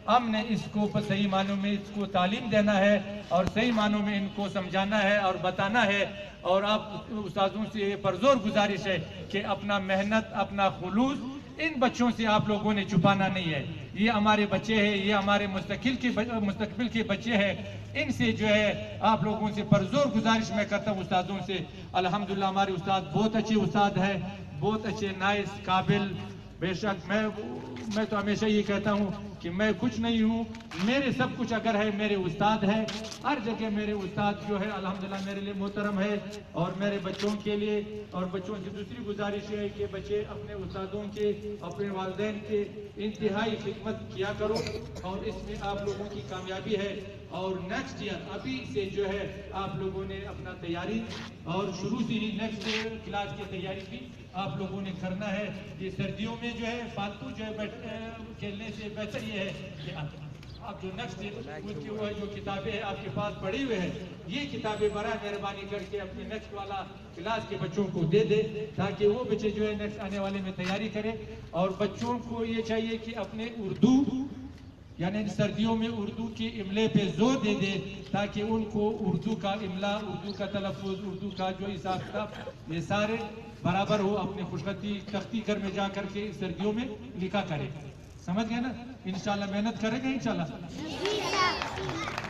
ہم نے اس کو صحیح معنوں میں اس کو تعلیم دینا ہے اور صحیح معنوں میں ان کو سمجھانا ہے اور بتانا ہے. اور آپ استاذوں سے یہ پرزور گزارش ہے کہ اپنا محنت اپنا خلوص ان بچوں سے آپ لوگوں نے چھپانا نہیں ہے. یہ ہمارے بچے ہیں, یہ ہمارے مستقبل کے بچے ہیں. ان سے جو ہے آپ لوگوں سے پرزور گزارش میں کرتا ہوں استادوں سے. الحمدللہ ہمارے استاد بہت اچھے استاد ہیں, بہت اچھے نائس قابل. بے شک میں تو ہمیشہ یہ کہتا ہوں کہ میں کچھ نہیں ہوں, میرے سب کچھ اگر ہے میرے استاد ہے. ہر جگہ میرے استاد جو ہے الحمدللہ میرے لیے محترم ہے. اور میرے بچوں کے لیے اور بچوں سے دوسری گزارش ہے کہ بچے اپنے استادوں کے اپنے والدین کے انتہائی خدمت کیا کرو, اور اس میں آپ لوگوں کی کامیابی ہے. اور نیکسٹ ایئر ابھی سے جو ہے آپ لوگوں نے اپنا تیاری اور شروع سے ہی نیکسٹ کلاس کی تیاری بھی آپ لوگوں نے کرنا ہے. یہ سردیوں میں جو ہے فالتو جو ہے کھیلنے سے بہتر یہ ہے کہ آپ جو نیکسٹ جو کتابیں ہیں آپ کے پاس پڑھی ہوئے ہیں, یہ کتابیں برائے مہربانی کر کے اپنے نیکسٹ والا کلاس کے بچوں کو دے دے, تاکہ وہ بچے جو ہے نیکسٹ آنے والے میں تیاری کریں. اور بچوں کو یہ چاہیے کہ اپنے اردو یعنی سردیوں میں اردو کے املے پہ زور دے دے, تاکہ ان کو اردو کا املا, اردو کا تلفظ, اردو کا جو حساب کتاب یہ سارے برابر ہو. اپنے خوشخطی تختی گھر میں جا کر کے سردیوں میں لکھا کرے. سمجھ گئے نا؟ انشاءاللہ محنت کرے گا انشاءاللہ.